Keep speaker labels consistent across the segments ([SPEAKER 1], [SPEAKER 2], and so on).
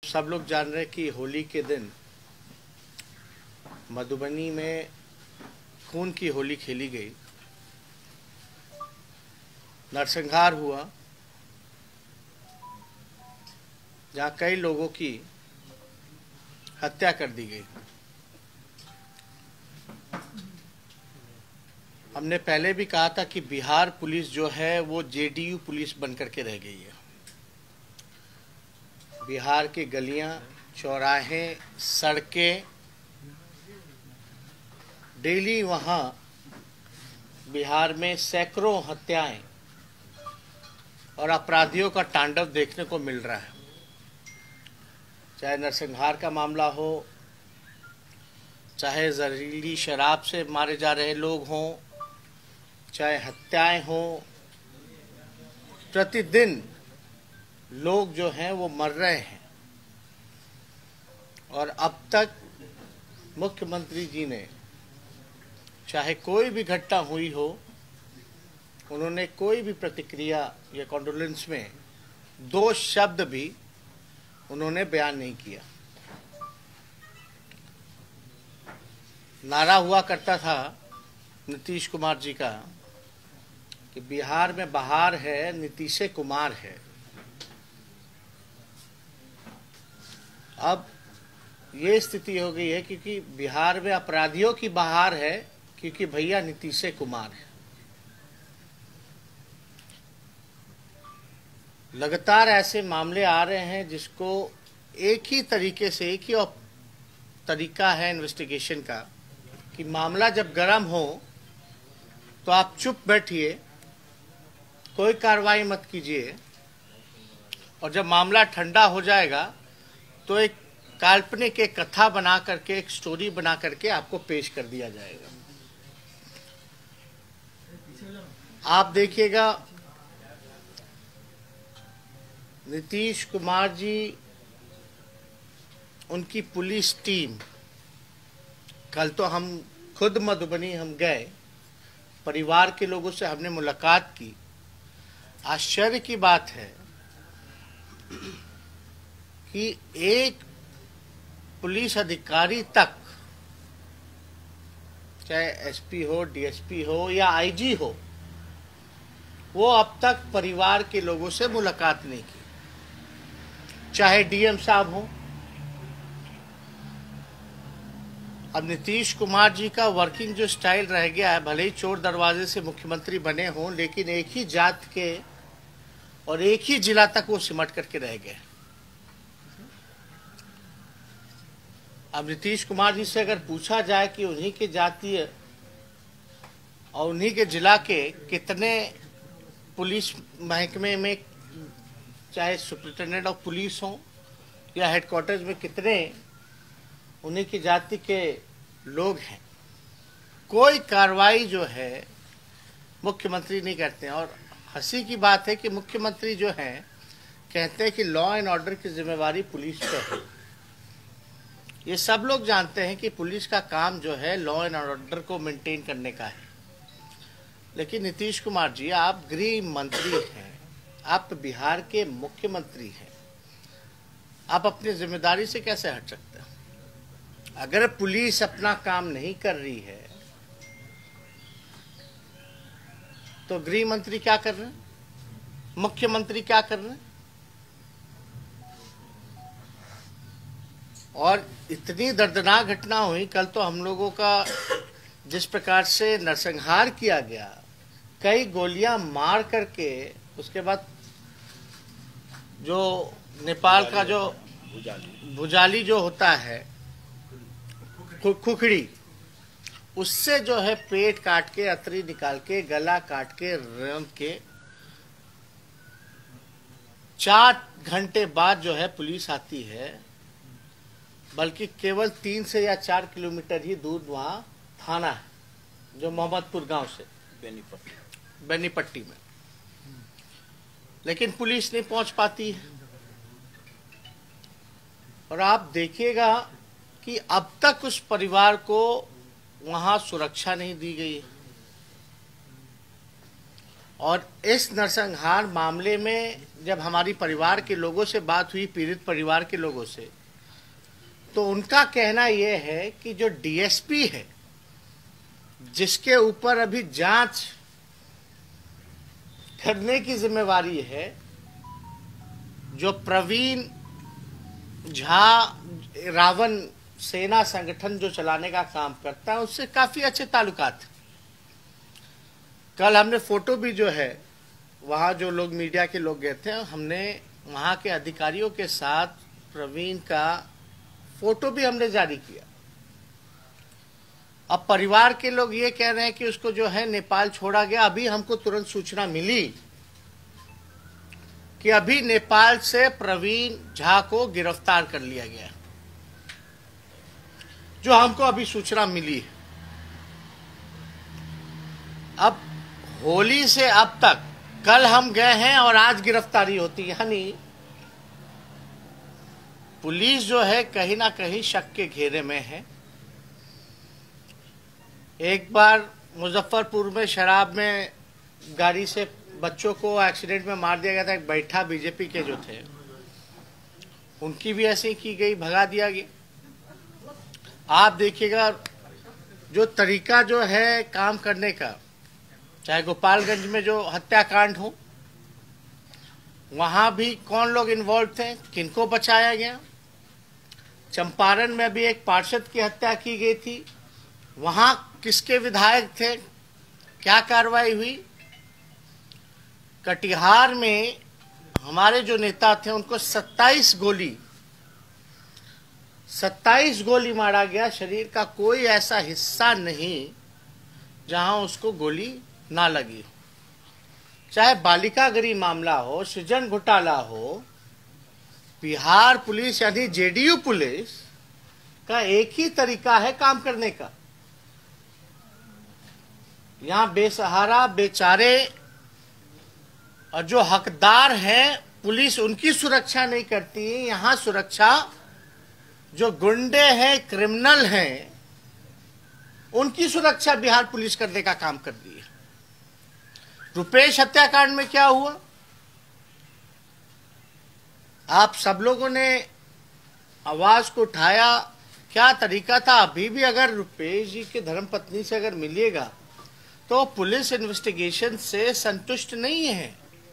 [SPEAKER 1] सब लोग जान रहे हैं कि होली के दिन मधुबनी में खून की होली खेली गई, नरसंहार हुआ, जहां कई लोगों की हत्या कर दी गई। हमने पहले भी कहा था कि बिहार पुलिस जो है वो जेडीयू पुलिस बनकर के रह गई है। बिहार की गलियां, चौराहे, सड़कें, डेली वहां बिहार में सैकड़ों हत्याएं और अपराधियों का तांडव देखने को मिल रहा है। चाहे नरसंहार का मामला हो, चाहे जहरीली शराब से मारे जा रहे लोग हों, चाहे हत्याएं हों, प्रतिदिन लोग जो हैं वो मर रहे हैं। और अब तक मुख्यमंत्री जी ने चाहे कोई भी घटना हुई हो, उन्होंने कोई भी प्रतिक्रिया या कॉन्डोलेंस में दो शब्द भी उन्होंने बयान नहीं किया। नारा हुआ करता था नीतीश कुमार जी का कि बिहार में बहार है, नीतीश कुमार है। अब ये स्थिति हो गई है क्योंकि बिहार में अपराधियों की बहार है, क्योंकि भैया नीतीश कुमार है। लगातार ऐसे मामले आ रहे हैं जिसको एक ही तरीके से, एक ही तरीका है इन्वेस्टिगेशन का कि मामला जब गर्म हो तो आप चुप बैठिए, कोई कार्रवाई मत कीजिए, और जब मामला ठंडा हो जाएगा तो एक काल्पनिक एक कथा बना करके, एक स्टोरी बना करके आपको पेश कर दिया जाएगा। आप देखिएगा, नीतीश कुमार जी, उनकी पुलिस टीम, कल तो हम खुद मधुबनी हम गए, परिवार के लोगों से हमने मुलाकात की। आश्चर्य की बात है कि एक पुलिस अधिकारी तक, चाहे एसपी हो, डीएसपी हो या आईजी हो, वो अब तक परिवार के लोगों से मुलाकात नहीं की। चाहे डीएम साहब हो। अब नीतीश कुमार जी का वर्किंग जो स्टाइल रह गया है, भले ही चोर दरवाजे से मुख्यमंत्री बने हों, लेकिन एक ही जात के और एक ही जिला तक वो सिमट करके रह गए। अब नीतीश कुमार जी से अगर पूछा जाए कि उन्हीं के जातीय और उन्हीं के जिला के कितने पुलिस महकमे में, चाहे सुपरिटेंडेंट ऑफ पुलिस हो या हेडक्वार्टर्स में कितने उन्हीं की जाति के लोग हैं, कोई कार्रवाई जो है मुख्यमंत्री नहीं करते हैं। और हंसी की बात है कि मुख्यमंत्री जो हैं कहते हैं कि लॉ एंड ऑर्डर की जिम्मेवारी पुलिस पे है। ये सब लोग जानते हैं कि पुलिस का काम जो है लॉ एंड ऑर्डर को मेंटेन करने का है। लेकिन नीतीश कुमार जी, आप गृह मंत्री हैं, आप बिहार के मुख्यमंत्री हैं, आप अपनी जिम्मेदारी से कैसे हट सकते हैं? अगर पुलिस अपना काम नहीं कर रही है तो गृह मंत्री क्या कर रहे हैं, मुख्यमंत्री क्या कर रहे हैं? और इतनी दर्दनाक घटना हुई कल तो हम लोगों का, जिस प्रकार से नरसंहार किया गया, कई गोलियां मार करके, उसके बाद जो नेपाल का जो भुजाली जो होता है, खुखड़ी, उससे जो है पेट काट के, अतरी निकाल के, गला काट के, रम के 4 घंटे बाद जो है पुलिस आती है। बल्कि केवल 3 से या 4 किलोमीटर ही दूर वहां थाना है, जो मोहम्मदपुर गांव से बेनीपट्टी में, लेकिन पुलिस नहीं पहुंच पाती है। और आप देखिएगा कि अब तक उस परिवार को वहां सुरक्षा नहीं दी गई है। और इस नरसंहार मामले में जब हमारी परिवार के लोगों से बात हुई, पीड़ित परिवार के लोगों से, तो उनका कहना यह है कि जो डीएसपी है, जिसके ऊपर अभी जांच करने की जिम्मेवारी है, जो प्रवीण झा रावण सेना संगठन जो चलाने का काम करता है, उससे काफी अच्छे ताल्लुकात। कल हमने फोटो भी जो है, वहां जो लोग मीडिया के लोग गए थे, हमने वहां के अधिकारियों के साथ प्रवीण का फोटो भी हमने जारी किया। अब परिवार के लोग ये कह रहे हैं कि उसको जो है नेपाल छोड़ा गया। अभी हमको तुरंत सूचना मिली कि अभी नेपाल से प्रवीण झा को गिरफ्तार कर लिया गया, जो हमको अभी सूचना मिली है। अब होली से अब तक, कल हम गए हैं और आज गिरफ्तारी होती है, यानी पुलिस जो है कहीं ना कहीं शक के घेरे में है। एक बार मुजफ्फरपुर में शराब में गाड़ी से बच्चों को एक्सीडेंट में मार दिया गया था। एक बैठा बीजेपी के जो थे, उनकी भी ऐसे ही की गई, भगा दिया गया। आप देखिएगा जो तरीका जो है काम करने का, चाहे गोपालगंज में जो हत्याकांड हो, वहां भी कौन लोग इन्वॉल्व थे, किनको बचाया गया। चंपारण में भी एक पार्षद की हत्या की गई थी, वहां किसके विधायक थे, क्या कार्रवाई हुई। कटिहार में हमारे जो नेता थे, उनको 27 गोली मारा गया। शरीर का कोई ऐसा हिस्सा नहीं जहां उसको गोली ना लगी। चाहे बालिका गृह मामला हो, सृजन घोटाला हो, बिहार पुलिस यानी जेडीयू पुलिस का एक ही तरीका है काम करने का। यहां बेसहारा, बेचारे और जो हकदार हैं, पुलिस उनकी सुरक्षा नहीं करती। यहां सुरक्षा जो गुंडे हैं, क्रिमिनल हैं, उनकी सुरक्षा बिहार पुलिस करने का काम कर रही है। रुपेश हत्याकांड में क्या हुआ, आप सब लोगों ने आवाज को उठाया, क्या तरीका था। अभी भी अगर रुपेश जी के धर्मपत्नी से अगर मिलिएगा तो पुलिस इन्वेस्टिगेशन से संतुष्ट नहीं है।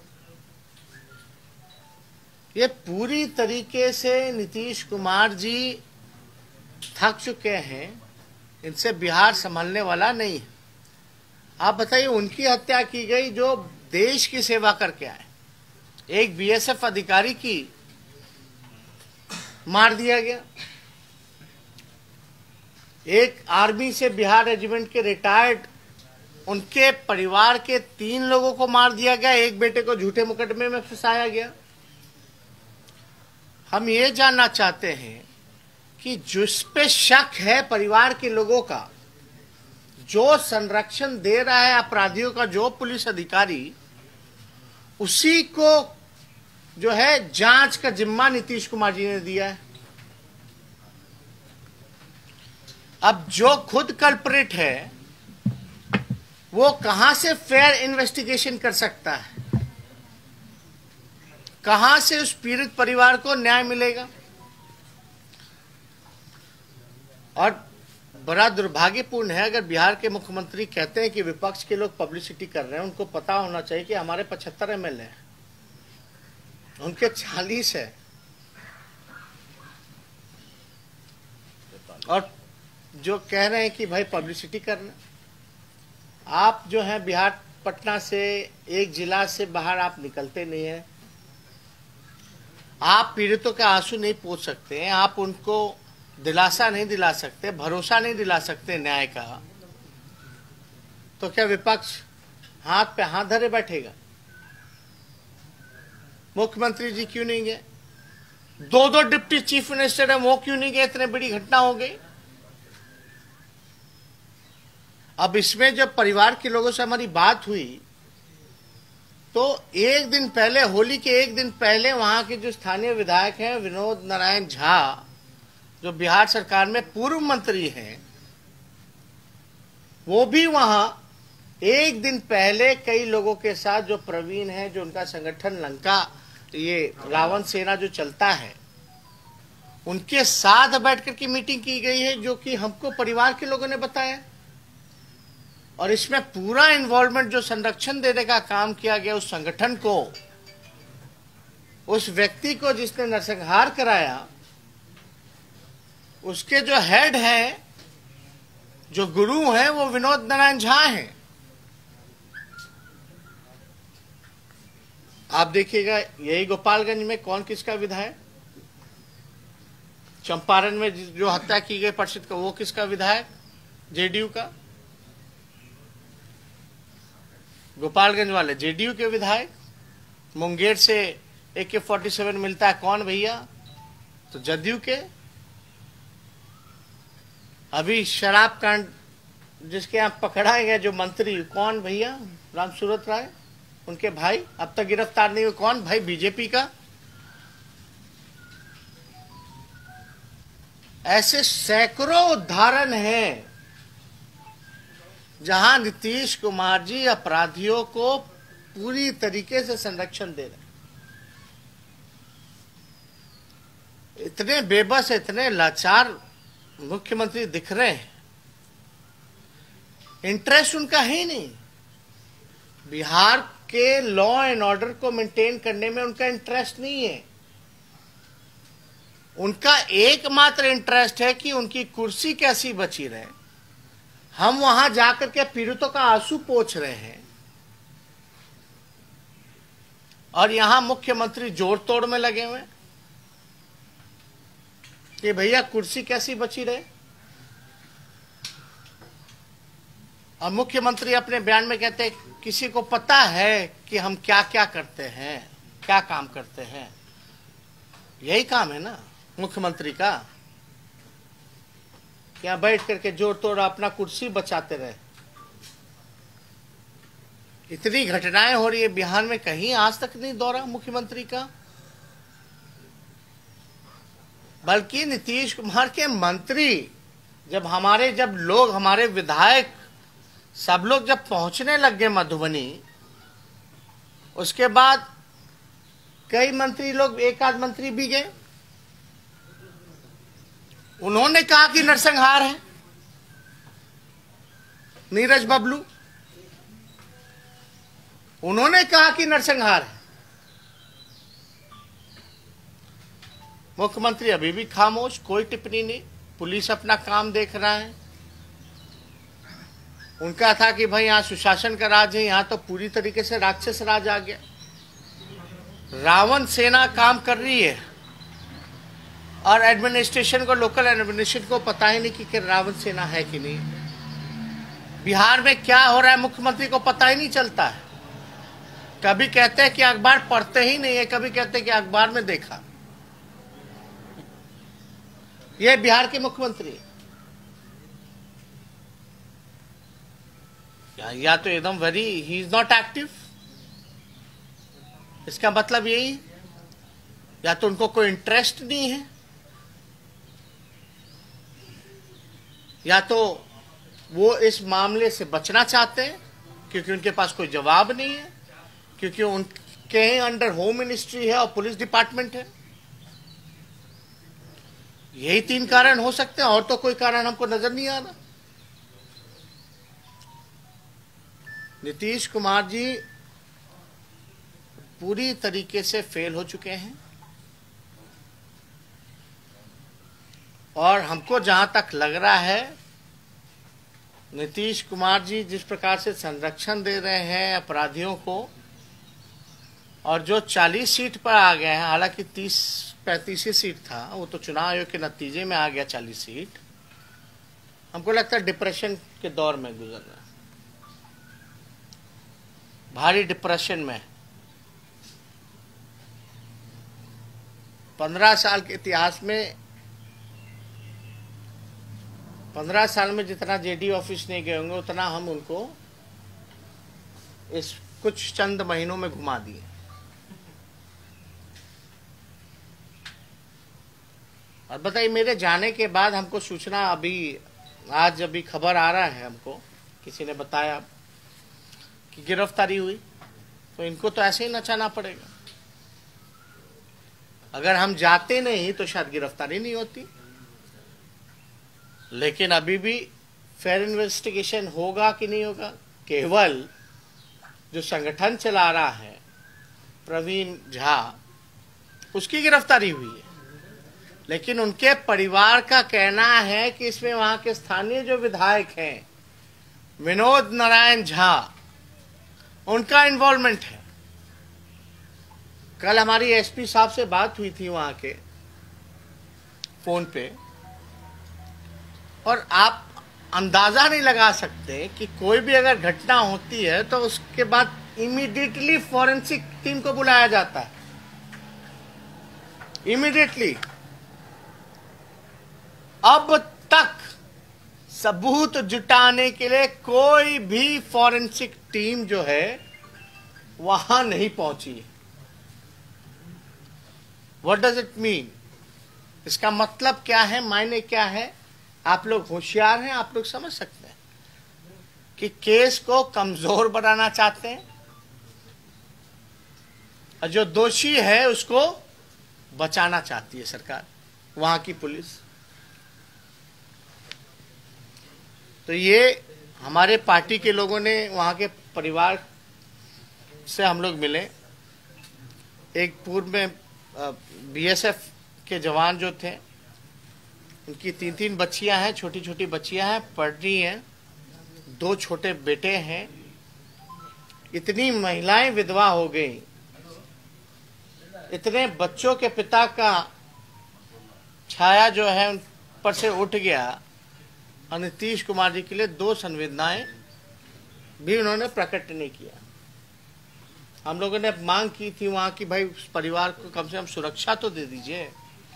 [SPEAKER 1] ये पूरी तरीके से नीतीश कुमार जी थक चुके हैं, इनसे बिहार संभलने वाला नहीं है। आप बताइए, उनकी हत्या की गई जो देश की सेवा करके आए। एक बीएसएफ अधिकारी की मार दिया गया, एक आर्मी से बिहार रेजिमेंट के रिटायर्ड, उनके परिवार के 3 लोगों को मार दिया गया, एक बेटे को झूठे मुकदमे में फंसाया गया। हम ये जानना चाहते हैं कि जिस पे शक है परिवार के लोगों का, जो संरक्षण दे रहा है अपराधियों का, जो पुलिस अधिकारी, उसी को जो है जांच का जिम्मा नीतीश कुमार जी ने दिया है। अब जो खुद कल्प्रिट है, वो कहां से फेयर इन्वेस्टिगेशन कर सकता है, कहां से उस पीड़ित परिवार को न्याय मिलेगा। और बड़ा दुर्भाग्यपूर्ण है, अगर बिहार के मुख्यमंत्री कहते हैं कि विपक्ष के लोग पब्लिसिटी कर रहे हैं, उनको पता होना चाहिए कि हमारे 75 एमएलए हैं, उनके 40 है, और जो कह रहे हैं कि भाई पब्लिसिटी करना। आप जो है बिहार, पटना से, एक जिला से बाहर आप निकलते नहीं है, आप पीड़ितों के आंसू नहीं पोंछ सकते हैं, आप उनको दिलासा नहीं दिला सकते, भरोसा नहीं दिला सकते न्याय का। तो क्या विपक्ष हाथ पे हाथ धरे बैठेगा? मुख्यमंत्री जी क्यों नहीं गए? 2 डिप्टी चीफ मिनिस्टर है, वो क्यों नहीं गए? इतने बड़ी घटना हो गई। अब इसमें जब परिवार के लोगों से हमारी बात हुई, तो एक दिन पहले, होली के एक दिन पहले, वहां के जो स्थानीय विधायक हैं विनोद नारायण झा, जो बिहार सरकार में पूर्व मंत्री हैं, वो भी वहां एक दिन पहले कई लोगों के साथ जो प्रवीण है, जो उनका संगठन लंका ये रावण सेना जो चलता है, उनके साथ बैठकर की मीटिंग की गई है, जो कि हमको परिवार के लोगों ने बताया। और इसमें पूरा इन्वॉल्वमेंट जो संरक्षण देने का काम किया गया उस संगठन को, उस व्यक्ति को जिसने नरसंहार कराया, उसके जो हेड हैं, जो गुरु हैं, वो विनोद नारायण झा हैं। आप देखिएगा यही गोपालगंज में कौन किसका विधायक, चंपारण में जो हत्या की गई परिषद का, वो किसका विधायक, जेडीयू का। गोपालगंज वाले जेडीयू के विधायक। मुंगेर से AK-47 मिलता है, कौन भैया, तो जदयू के। अभी शराब कांड जिसके यहाँ पकड़ा गया जो मंत्री, कौन भैया, रामसूरत राय, उनके भाई अब तक गिरफ्तार नहीं हुए, कौन भाई, बीजेपी का। ऐसे सैकड़ों उदाहरण हैं जहां नीतीश कुमार जी अपराधियों को पूरी तरीके से संरक्षण दे रहे हैं। इतने बेबस, इतने लाचार मुख्यमंत्री दिख रहे हैं। इंटरेस्ट उनका है ही नहीं। बिहार के लॉ एंड ऑर्डर को मेंटेन करने में उनका इंटरेस्ट नहीं है। उनका एकमात्र इंटरेस्ट है कि उनकी कुर्सी कैसी बची रहे। हम वहां जाकर के पीड़ितों का आंसू पोंछ रहे हैं और यहां मुख्यमंत्री जोड़ तोड़ में लगे हुए कि भैया कुर्सी कैसी बची रहे। और मुख्यमंत्री अपने बयान में कहते हैं किसी को पता है कि हम क्या क्या करते हैं, क्या काम करते हैं। यही काम है ना मुख्यमंत्री का, क्या बैठ करके जोड़ तोड़ अपना कुर्सी बचाते रहे। इतनी घटनाएं हो रही है बिहार में, कहीं आज तक नहीं दौरा मुख्यमंत्री का। बल्कि नीतीश कुमार के मंत्री, जब हमारे विधायक सब लोग जब पहुंचने लग गए मधुबनी, उसके बाद कई मंत्री लोग, एक आध मंत्री भी गए, उन्होंने कहा कि नरसंहार है। नीरज बबलू, उन्होंने कहा कि नरसंहार है। मुख्यमंत्री अभी भी खामोश, कोई टिप्पणी नहीं। पुलिस अपना काम देख रहा है। उनका था कि भाई यहां सुशासन का राज है, यहां तो पूरी तरीके से राक्षस राज आ गया। रावण सेना काम कर रही है और एडमिनिस्ट्रेशन को, लोकल एडमिनिस्ट्रेशन को पता ही नहीं कि रावण सेना है कि नहीं। बिहार में क्या हो रहा है मुख्यमंत्री को पता ही नहीं चलता है। कभी कहते हैं कि अखबार पढ़ते ही नहीं है, कभी कहते हैं कि अखबार में देखा। यह बिहार के मुख्यमंत्री या तो एकदम ही इज नॉट एक्टिव, इसका मतलब यही, या तो उनको कोई इंटरेस्ट नहीं है, या तो वो इस मामले से बचना चाहते हैं क्योंकि उनके पास कोई जवाब नहीं है, क्योंकि उनके अंडर होम मिनिस्ट्री है और पुलिस डिपार्टमेंट है। यही 3 कारण हो सकते हैं, और तो कोई कारण हमको नजर नहीं आ रहा। नीतीश कुमार जी पूरी तरीके से फेल हो चुके हैं और हमको जहां तक लग रहा है, नीतीश कुमार जी जिस प्रकार से संरक्षण दे रहे हैं अपराधियों को, और जो 40 सीट पर आ गए हैं, हालांकि 30-35 ही सीट था, वो तो चुनाव आयोग के नतीजे में आ गया 40 सीट। हमको लगता है डिप्रेशन के दौर में गुजर रहा है, भारी डिप्रेशन में। 15 साल के इतिहास में, 15 साल में जितना जेडी ऑफिस नहीं गए होंगे, उतना हम उनको इस कुछ चंद महीनों में घुमा दिए। और बताइए, मेरे जाने के बाद हमको सूचना अभी खबर आ रहा है, हमको किसी ने बताया कि गिरफ्तारी हुई, तो इनको तो ऐसे ही नचाना पड़ेगा। अगर हम जाते नहीं तो शायद गिरफ्तारी नहीं होती, लेकिन अभी भी फेयर इन्वेस्टिगेशन होगा कि नहीं होगा। केवल जो संगठन चला रहा है प्रवीण झा, उसकी गिरफ्तारी हुई है, लेकिन उनके परिवार का कहना है कि इसमें वहां के स्थानीय जो विधायक हैं विनोद नारायण झा, उनका इन्वॉल्वमेंट है। कल हमारी एसपी साहब से बात हुई थी वहां के फोन पे, और आप अंदाजा नहीं लगा सकते कि कोई भी अगर घटना होती है तो उसके बाद इमीडिएटली फॉरेंसिक टीम को बुलाया जाता है, इमीडिएटली। अब तक सबूत जुटाने के लिए कोई भी फॉरेंसिक टीम जो है वहां नहीं पहुंची। What does it mean? इसका मतलब क्या है, मायने क्या है? आप लोग होशियार हैं, आप लोग समझ सकते हैं कि केस को कमजोर बनाना चाहते हैं और जो दोषी है उसको बचाना चाहती है सरकार, वहां की पुलिस। तो ये हमारे पार्टी के लोगों ने, वहां के परिवार से हम लोग मिले। एक पूर्व में बीएसएफ के जवान जो थे, उनकी 3-3 बच्चियां हैं, छोटी छोटी बच्चियां हैं, पढ़ रही हैं, 2 छोटे बेटे हैं। इतनी महिलाएं विधवा हो गई, इतने बच्चों के पिता का छाया जो है उन पर से उठ गया, और नीतीश कुमार जी के लिए 2 संवेदनाएं भी उन्होंने प्रकट नहीं किया। हम लोगों ने मांग की थी वहां की, भाई उस परिवार को कम से कम सुरक्षा तो दे दीजिए,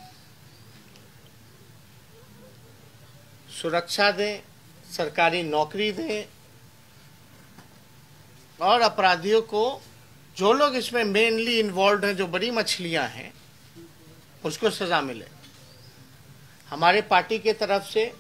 [SPEAKER 1] सुरक्षा दें, सरकारी नौकरी दें, और अपराधियों को, जो लोग इसमें मेनली इन्वॉल्व हैं, जो बड़ी मछलियां हैं, उसको सजा मिले। हमारे पार्टी के तरफ से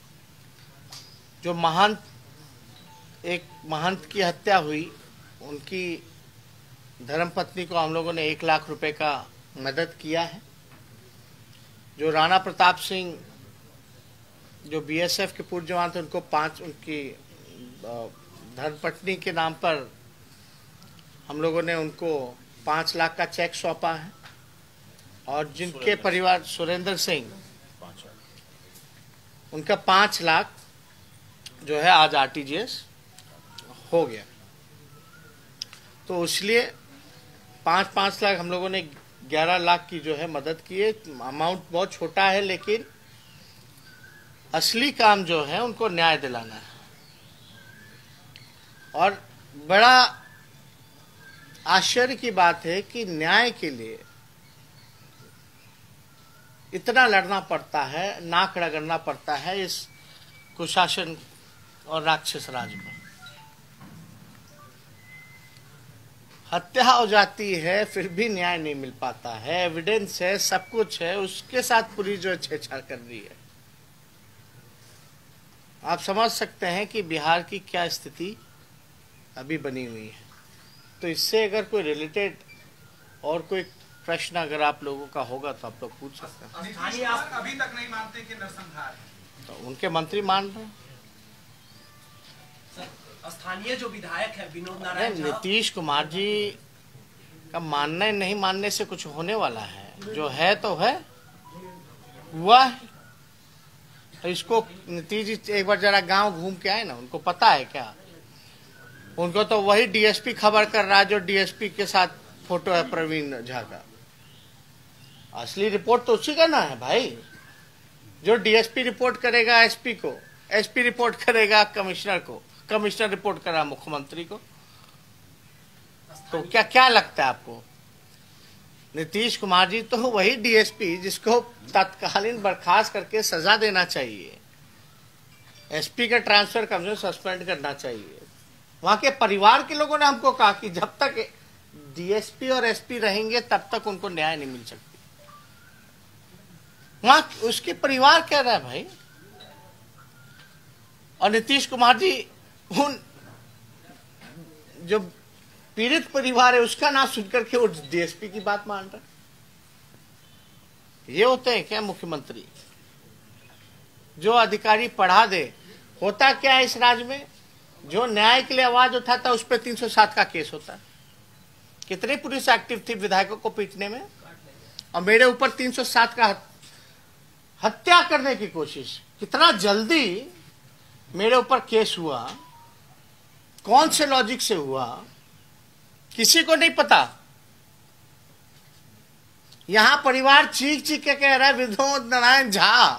[SPEAKER 1] जो एक महंत की हत्या हुई, उनकी धर्मपत्नी को हम लोगों ने 1 लाख रुपए का मदद किया है। जो राणा प्रताप सिंह, जो बीएसएफ के पूर्व जवान थे, उनको उनकी धर्मपत्नी के नाम पर हम लोगों ने उनको 5 लाख का चेक सौंपा है। और जिनके परिवार, सुरेंद्र सिंह, उनका 5 लाख जो है आज आरटीजीएस हो गया। तो इसलिए 5-5 लाख हम लोगों ने 11 लाख की जो है मदद की है। अमाउंट बहुत छोटा है, लेकिन असली काम जो है उनको न्याय दिलाना है। और बड़ा आश्चर्य की बात है कि न्याय के लिए इतना लड़ना पड़ता है, नाक रगड़ना पड़ता है इस कुशासन और राक्षस राज में। हत्या हो जाती है, फिर भी न्याय नहीं मिल पाता है। एविडेंस है, सब कुछ है, उसके साथ पुलिस जो छेड़छाड़ कर रही है। आप समझ सकते हैं कि बिहार की क्या स्थिति अभी बनी हुई है। तो इससे अगर कोई रिलेटेड और कोई प्रश्न अगर आप लोगों का होगा तो आप लोग पूछ सकते हैं।
[SPEAKER 2] आप अभी तक नहीं मानते कि नरसंहार है?
[SPEAKER 1] तो उनके मंत्री मान रहे हैं।
[SPEAKER 3] स्थानीय जो विधायक है विनोद नारायण झा,
[SPEAKER 1] नीतीश कुमार जी का मानने नहीं मानने से कुछ होने वाला है। जो है तो है, हुआ है। इसको नीतीश जी एक बार जरा गांव घूम के आए ना, उनको पता है क्या? उनको तो वही डीएसपी खबर कर रहा है जो डीएसपी के साथ फोटो है प्रवीण झा का। असली रिपोर्ट तो उसी का ना है भाई। जो डीएसपी रिपोर्ट करेगा एसपी को, एसपी रिपोर्ट करेगा कमिश्नर को, कमिश्नर रिपोर्ट करा मुख्यमंत्री को। तो क्या क्या लगता है आपको? नीतीश कुमार जी तो वही डीएसपी जिसको तत्कालीन बर्खास्त करके सजा देना चाहिए, एसपी का ट्रांसफर कम से सस्पेंड करना चाहिए। वहां के परिवार के लोगों ने हमको कहा कि जब तक डीएसपी और एसपी रहेंगे तब तक उनको न्याय नहीं मिल सकती। वहां उसके परिवार कह रहा है भाई। और नीतीश कुमार जी उन जो पीड़ित परिवार है उसका नाम सुनकर के वो डीएसपी की बात मान रहा है। ये होते हैं क्या मुख्यमंत्री? जो अधिकारी पढ़ा दे। होता क्या है इस राज्य में, जो न्याय के लिए आवाज उठाता है उस पर 307 का केस होता है। कितने पुलिस एक्टिव थी विधायकों को पीटने में, और मेरे ऊपर 307 का हत्या करने की कोशिश। कितना जल्दी मेरे ऊपर केस हुआ, कौन से लॉजिक से हुआ, किसी को नहीं पता। यहां परिवार चीख चीख के कह रहा है विनोद नारायण झा।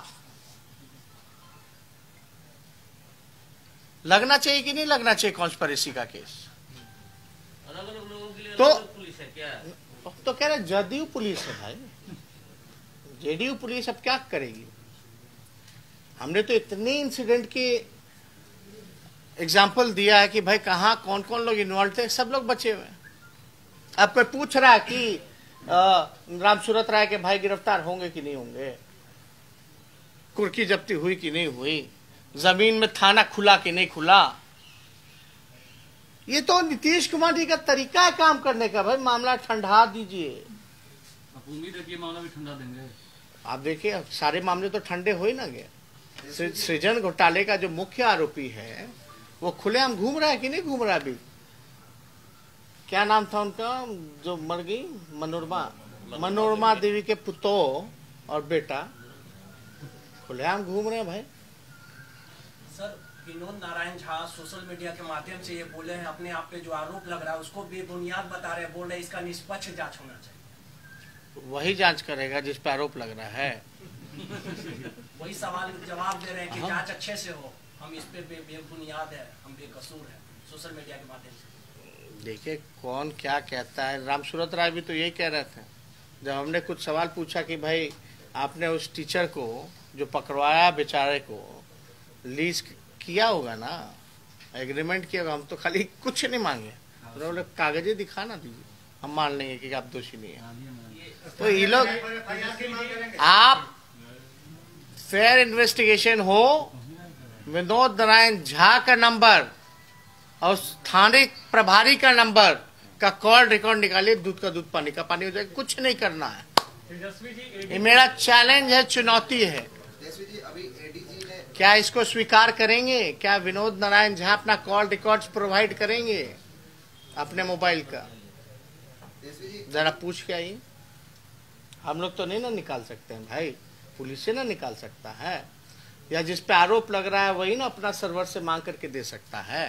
[SPEAKER 1] लगना चाहिए कि नहीं लगना चाहिए कॉन्स्पिरेसी का केस?
[SPEAKER 4] अलग अलग लोगों के लिए
[SPEAKER 1] तो
[SPEAKER 4] अलग पुलिस है क्या?
[SPEAKER 1] तो कह रहे जदयू पुलिस है भाई, जेडीयू पुलिस अब क्या करेगी? हमने तो इतने इंसिडेंट के एग्जाम्पल दिया है कि भाई कहाँ कौन कौन लोग इन्वॉल्व थे, सब लोग बचे हुए हैं। अब कोई पूछ रहा है कि रामसूरत राय के भाई गिरफ्तार होंगे कि नहीं होंगे, कुर्की जब्ती हुई कि नहीं हुई, जमीन में थाना खुला कि नहीं खुला। ये तो नीतीश कुमार जी का तरीका है काम करने का। भाई मामला ठंडा दीजिए।
[SPEAKER 5] उम्मीद है कि मामला भी ठंडा देंगे।
[SPEAKER 1] आप देखिए सारे मामले तो ठंडे हो ही ना गए। सृजन घोटाले का जो मुख्य आरोपी है वो खुलेआम घूम रहा है कि नहीं घूम रहा? अभी क्या नाम था उनका जो मर गई, मनोरमा देवी के पुतोह और बेटा खुलेआम घूम रहे हैं भाई।
[SPEAKER 3] Sir, Vinod Narayan Jha social media के माध्यम से ये बोले हैं, अपने आप पे जो आरोप लग रहा है उसको बेबुनियाद बता रहे हैं, बोल रहे हैं इसका निष्पक्ष जांच होना चाहिए।
[SPEAKER 1] वही जांच करेगा जिस पे आरोप लग रहा है।
[SPEAKER 3] वही सवाल जवाब दे रहे हैं कि जांच अच्छे से हो, हम इस पे बेबुनियाद है, हम बेकसूर है, सोशल मीडिया के माध्यम से।
[SPEAKER 1] देखिए कौन क्या कहता है। रामसूरत राय भी तो यही कह रहे थे जब हमने कुछ सवाल पूछा कि भाई आपने उस टीचर को जो पकड़वाया बेचारे को लीज किया होगा ना, एग्रीमेंट किया होगा, हम तो खाली कुछ नहीं मांगे, तो बोले कागजे दिखाना दीजिए, हम मान लेंगे कि आप दोषी नहीं है। तो ये लोग, आप फेयर इन्वेस्टिगेशन हो, विनोद नारायण झा का नंबर और थाने प्रभारी का नंबर का कॉल रिकॉर्ड निकालिए, दूध का दूध पानी का पानी हो जाएगा। कुछ नहीं करना है। ये मेरा चैलेंज है, चुनौती है। क्या इसको स्वीकार करेंगे? क्या विनोद नारायण झा अपना कॉल रिकॉर्ड्स प्रोवाइड करेंगे अपने मोबाइल का? जरा पूछ के आइए। हम लोग तो नहीं ना निकाल सकते हैं भाई, पुलिस से ना निकाल सकता है, या जिस पे आरोप लग रहा है वही ना अपना सर्वर से मांग करके दे सकता है।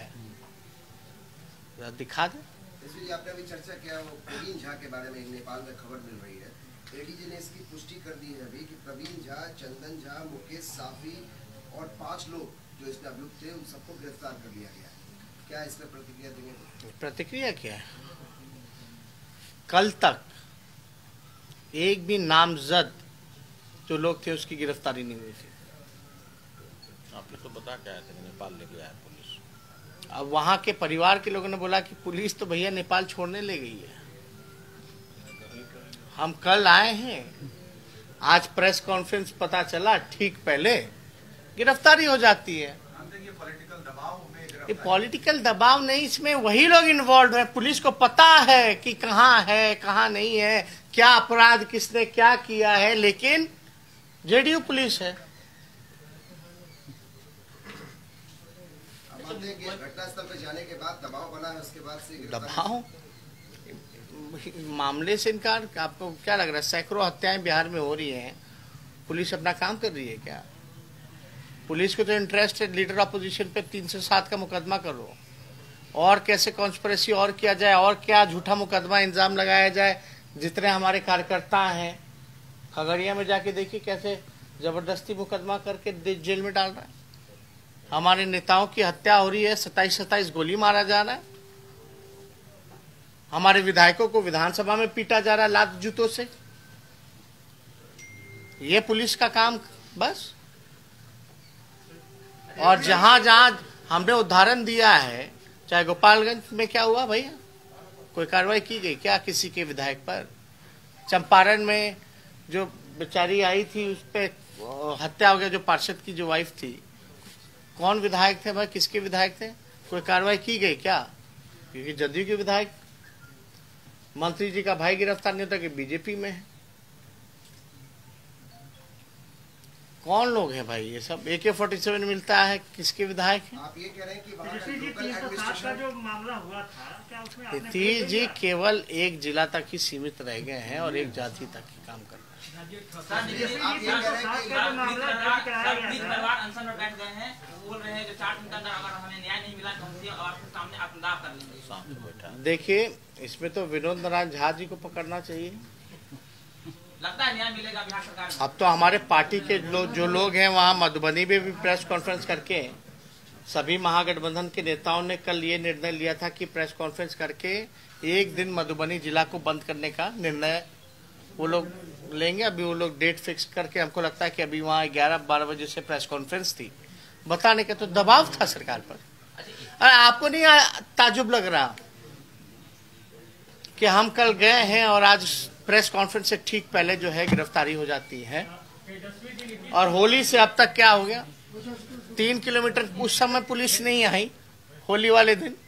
[SPEAKER 1] दिखा दे।
[SPEAKER 6] आपने अभी चर्चा किया वो प्रवीण झा के बारे में, नेपाल में खबर मिल रही है, एडीजी ने इसकी पुष्टि कर दी है अभी कि प्रवीण झा, चंदन झा, मुकेश साफी और 5 लोग जो इसमें अभियुक्त थे उन सबको गिरफ्तार कर लिया गया है। क्या इसमें प्रतिक्रिया देंगे?
[SPEAKER 1] प्रतिक्रिया क्या है? कल तक एक भी नामजद जो लोग थे उसकी गिरफ्तारी नहीं हुई थी।
[SPEAKER 4] आपने तो बता क्या थे, नेपाल लेके आया पुलिस।
[SPEAKER 1] अब वहां के परिवार के लोगों ने बोला कि पुलिस तो भैया नेपाल छोड़ने ले गई है। हम कल आए हैं, आज प्रेस कॉन्फ्रेंस पता चला, ठीक पहले गिरफ्तारी हो जाती है। ये पॉलिटिकल दबाव नहीं, इसमें वही लोग इन्वॉल्व है। पुलिस को पता है कि कहाँ है कहाँ नहीं है, क्या अपराध किसने क्या किया है, लेकिन जेडीयू पुलिस है।
[SPEAKER 6] घटनास्थल पे जाने के बाद दबाव बना है, उसके बाद से
[SPEAKER 1] दबाव मामले से इनकार? आपको क्या लग रहा है सैकड़ों हत्याएं बिहार में हो रही हैं, पुलिस अपना काम कर रही है क्या? पुलिस को तो इंटरेस्ट है लीडर अपोजिशन पे 307 का मुकदमा करो, और कैसे कॉन्स्पिरेसी और किया जाए, और क्या झूठा मुकदमा इंजाम लगाया जाए। जितने हमारे कार्यकर्ता हैं, खगड़िया में जाके देखिए कैसे जबरदस्ती मुकदमा करके जेल में डाल रहा है। हमारे नेताओं की हत्या हो रही है, 27 गोली मारा जा रहा है। हमारे विधायकों को विधानसभा में पीटा जा रहा है लात जूतों से। ये पुलिस का काम बस। और जहां जहां हमने उदाहरण दिया है, चाहे गोपालगंज में क्या हुआ भैया, कोई कार्रवाई की गई क्या किसी के विधायक पर? चंपारण में जो बेचारी आई थी उस पर हत्या हो गया, जो पार्षद की जो वाइफ थी, कौन विधायक थे भाई, किसके विधायक थे? कोई कार्रवाई की गई क्या? क्योंकि जदयू के विधायक मंत्री जी का भाई गिरफ्तार नहीं होता कि बीजेपी में है। कौन लोग हैं भाई ये सब? AK-47 मिलता है, किसके विधायक हैं?
[SPEAKER 6] आप ये कह रहे हैं कि वहाँ
[SPEAKER 7] ऋषि जी,
[SPEAKER 6] लोकल
[SPEAKER 7] 307 का
[SPEAKER 6] एडमिनिस्ट्रेशन
[SPEAKER 7] जो मामला हुआ था, क्या उसमें आपने
[SPEAKER 1] नीतीश जी केवल एक जिला तक ही सीमित रह गए हैं और एक जाति तक ही काम कर रहे हैं।
[SPEAKER 6] आप ये कह रहे हैं कि
[SPEAKER 8] परिवार अनशन में बैठ गए हैं, बोल रहे हैं जो 4 दिन के अंदर अगर हमें न्याय नहीं मिला तो हम आपके सामने आत्मदाह कर लेंगे।
[SPEAKER 4] शाम को बैठा
[SPEAKER 1] देखिए, इसमें तो विनोद नारायण झा जी को पकड़ना चाहिए।
[SPEAKER 8] लगता है न्याय मिलेगा बिहार सरकार को।
[SPEAKER 1] अब तो हमारे पार्टी के जो लोग हैं वहाँ मधुबनी में भी प्रेस कॉन्फ्रेंस करके सभी महागठबंधन के नेताओं ने कल ये निर्णय लिया था कि प्रेस कॉन्फ्रेंस करके एक दिन मधुबनी जिला को बंद करने का निर्णय वो लोग लेंगे। अभी वो लोग डेट फिक्स करके, हमको लगता है कि अभी वहाँ 11-12 बजे से प्रेस कॉन्फ्रेंस थी। बताने का तो दबाव था सरकार पर। अरे आपको नहीं ताजुब लग रहा कि हम कल गए हैं और आज प्रेस कॉन्फ्रेंस से ठीक पहले जो है गिरफ्तारी हो जाती है? और होली से अब तक क्या हो गया? 3 किलोमीटर उस समय पुलिस नहीं आई, होली वाले दिन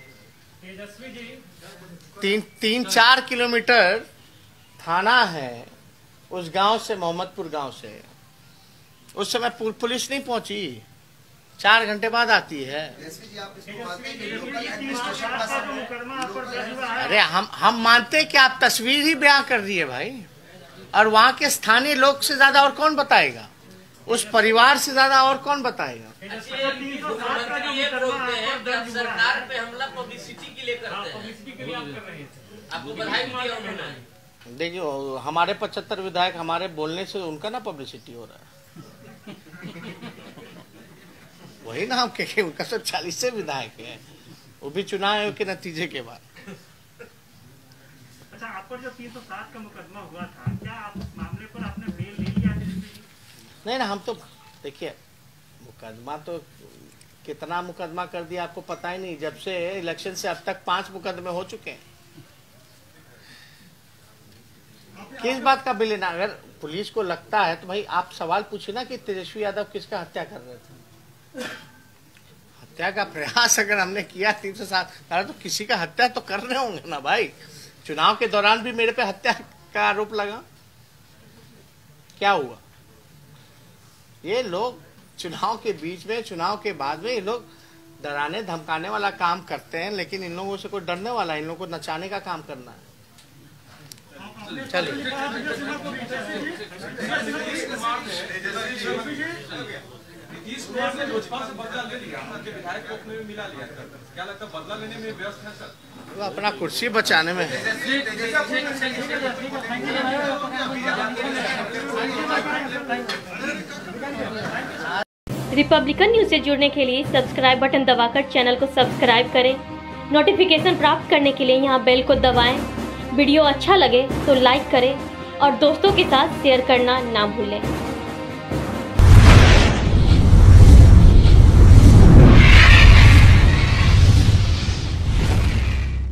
[SPEAKER 1] 3-4 किलोमीटर थाना है उस गांव से, मोहम्मदपुर गांव से। उस समय पुलिस नहीं पहुंची, 4 घंटे बाद आती है।
[SPEAKER 6] एसपी जी, आप इसको मानते हैं कि लोकल एडमिनिस्ट्रेशन का
[SPEAKER 1] अरे हम मानते हैं कि आप तस्वीर ही बयां कर रही है भाई, और वहाँ के स्थानीय लोग से ज्यादा और कौन बताएगा? उस परिवार से ज्यादा और कौन बताएगा?
[SPEAKER 8] सरकार पे हमला पब्लिसिटी के लिए करते हैं, आपको बधाई भी दिया उन्होंने।
[SPEAKER 1] देखिए, हमारे 75 विधायक हमारे बोलने से उनका ना पब्लिसिटी हो रहा है। वही ना हम कहें, उनका 40 से विधायक है, वो भी चुनाव के नतीजे के बाद।
[SPEAKER 7] अच्छा, आप पर जो 307 का मुकदमा हुआ था, क्या आप उस मामले पर आपने बेल ले लिया?
[SPEAKER 1] नहीं ना, हम तो देखिए मुकदमा तो कितना मुकदमा कर दिया आपको पता ही नहीं। जब से इलेक्शन से अब तक 5 मुकदमे हो चुके हैं। किस बात का बिल लेना? अगर पुलिस को लगता है तो भाई आप सवाल पूछिए ना कि तेजस्वी यादव किसका हत्या कर रहे थे। हत्या का प्रयास अगर हमने किया 307, तो किसी का हत्या तो कर रहे होंगे ना भाई। चुनाव के दौरान भी मेरे पे हत्या का आरोप लगा, क्या हुआ? ये लोग चुनाव के बीच में, चुनाव के बाद में ये लोग डराने धमकाने वाला काम करते हैं, लेकिन इन लोगों से कोई डरने वाला, इन लोगों को नचाने का काम करना है। चलिए,
[SPEAKER 2] नीतीश कुमार ने लोजपा से बदला ले लिया, उनके विधायक को अपने में मिला लिया। क्या लगता है बदला लेने में व्यस्त है सर?
[SPEAKER 1] वो अपना कुर्सी बचाने में है।
[SPEAKER 9] रिपब्लिकन न्यूज से जुड़ने के लिए सब्सक्राइब बटन दबाकर चैनल को सब्सक्राइब करें। नोटिफिकेशन प्राप्त करने के लिए यहाँ बेल को दबाएं। वीडियो अच्छा लगे तो लाइक करें और दोस्तों के साथ शेयर करना ना भूलें।